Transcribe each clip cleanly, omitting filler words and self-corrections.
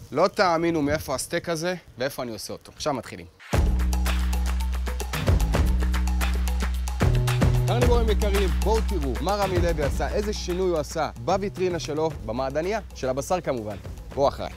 לא תאמינו מאיפה הסטייק הזה ואיפה אני עושה אותו. עכשיו מתחילים. קרניבורים יקרים, בואו תראו מה רמי לוי עשה, איזה שינוי הוא עשה בוויטרינה שלו, במעדניה של הבשר כמובן. בואו אחריי.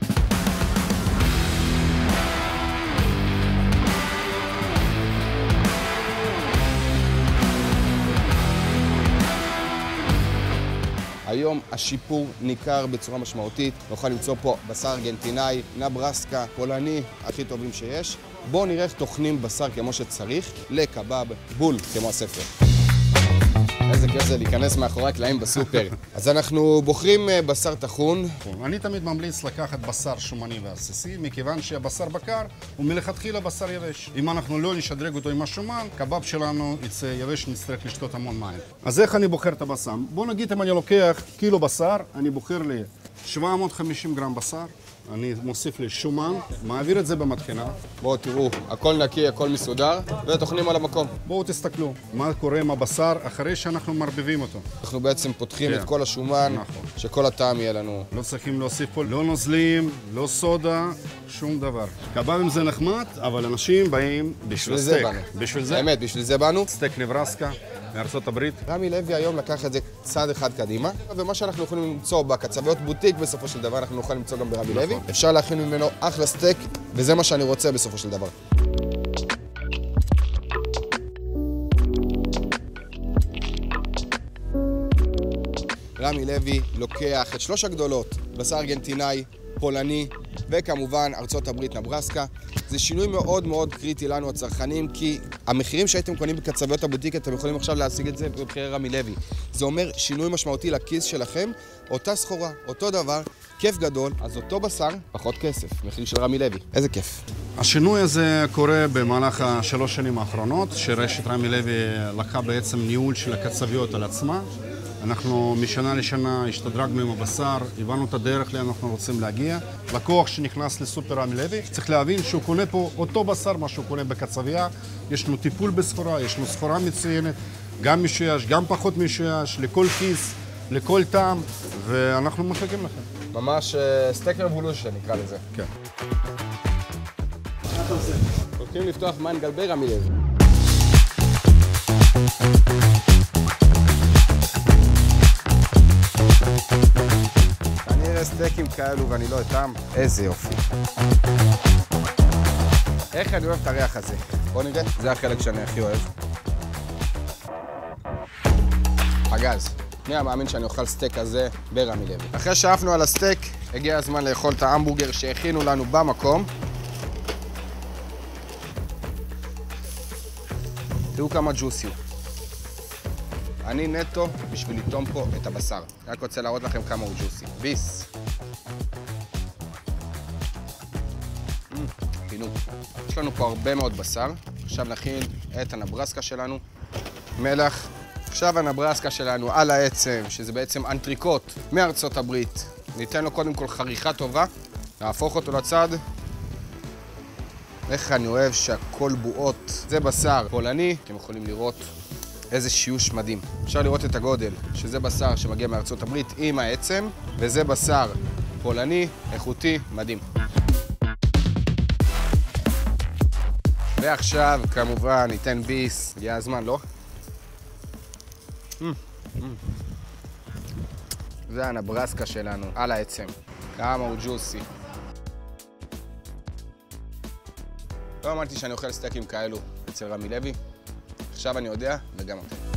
היום השיפור ניכר בצורה משמעותית. נוכל למצוא פה בשר ארגנטינאי, נברסקה, פולני, הכי טובים שיש. בואו נראה איך טוחנים בשר כמו שצריך, לקבב, בול, כמו הספר. איזה כיף זה להיכנס מאחורי הקלעים בסופר. אז אנחנו בוחרים בשר טחון. אני תמיד ממליץ לקחת בשר שומני ועסיסי, מכיוון שהבשר בקר הוא מלכתחילה בשר יבש. אם אנחנו לא נשדרג אותו עם השומן, קבב שלנו יצא יבש, נצטרך לשתות המון מים. אז איך אני בוחר את הבשר? בוא נגיד אם אני לוקח קילו בשר, אני בוחר לי 750 גרם בשר. אני מוסיף לי שומן, מעביר את זה במטחנה. בואו תראו, הכל נקי, הכל מסודר, וטוחנים על המקום. בואו תסתכלו מה קורה עם הבשר אחרי שאנחנו מרבבים אותו. אנחנו בעצם פותחים את כל השומן, שכל הטעם יהיה לנו. לא צריכים להוסיף פה לא נוזלים, לא סודה, שום דבר. קבבים זה נחמד, אבל אנשים באים בשביל סטייק. בשביל זה. באמת, בשביל זה באנו. סטייק נברסקה. מארצות הברית. רמי לוי היום לקח את זה צעד אחד קדימה, ומה שאנחנו יכולים למצוא בקצביות בוטיק בסופו של דבר, אנחנו נוכל למצוא גם ברמי לוי. אפשר להכין ממנו אחלה סטייק, וזה מה שאני רוצה בסופו של דבר. רמי לוי לוקח את שלוש הגדולות, בשר ארגנטינאי, פולני, וכמובן ארצות הברית, נברסקה. זה שינוי מאוד מאוד קריטי לנו הצרכנים, כי המחירים שהייתם קונים בקצביות הבוטיק, אתם יכולים עכשיו להשיג את זה במחירי רמי לוי. זה אומר שינוי משמעותי לכיס שלכם, אותה סחורה, אותו דבר, כיף גדול, אז אותו בשר, פחות כסף, מחיר של רמי לוי. איזה כיף. השינוי הזה קורה במהלך השלוש שנים האחרונות, שרשת רמי לוי לקחה בעצם ניהול של הקצביות על עצמה. אנחנו משנה לשנה השתדרגנו עם הבשר, הבנו את הדרך לאן אנחנו רוצים להגיע. לקוח שנכנס לסופר רמי לוי, צריך להבין שהוא קונה פה אותו בשר, מה שהוא קונה בקצבייה. יש לו טיפול בסחורה, יש לו סחורה מצוינת, גם משויש, גם פחות משויש, לכל כיס, לכל טעם, ואנחנו מחכים לכם. ממש סטייק רבולושן נקרא לזה. כן. הולכים לפתוח מנגל ברמי לוי. אני אראה סטייקים כאלו ואני לא אתם, איזה יופי. איך אני אוהב את הריח הזה. בוא נראה, זה החלק שאני הכי אוהב. פגז. מי המאמין שאני אוכל סטייק כזה ברמי לוי. אחרי שאפנו על הסטייק, הגיע הזמן לאכול את ההמבורגר שהכינו לנו במקום. תראו כמה ג'וסי הוא. אני נטו בשביל לטום פה את הבשר. אני רק רוצה להראות לכם כמה הוא ג'וסי. ביס. פינו. יש לנו פה הרבה מאוד בשר. עכשיו נכין את הנברסקה שלנו. מלח. עכשיו הנברסקה שלנו על העצם, שזה בעצם אנטריקוט מארצות הברית. ניתן לו קודם כל חריכה טובה. נהפוך אותו לצד. איך אני אוהב שהכל בועות. זה בשר פולני. אתם יכולים לראות איזה שיוש מדהים. אפשר לראות את הגודל, שזה בשר שמגיע מארצות הברית עם העצם, וזה בשר פולני, איכותי, מדהים. ועכשיו, כמובן, ניתן ביס. הגיע הזמן, לא? זה הנברסקה שלנו, על העצם. כמה הוא ג'וסי. לא אמרתי שאני אוכל סטייקים כאלו אצל רמי לוי. עכשיו אני יודע, וגם אתם.